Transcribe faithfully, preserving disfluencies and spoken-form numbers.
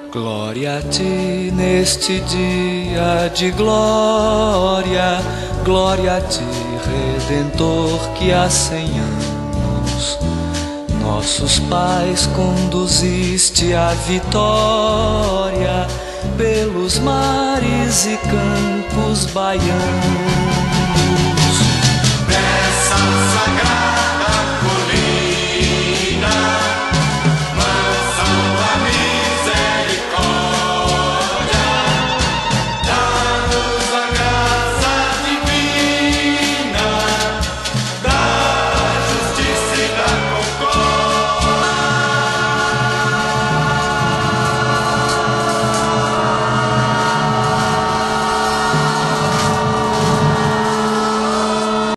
Glória a ti neste dia de glória, glória a ti, Redentor, que há cem anos nossos pais conduziste à vitória pelos mares e campos baianos.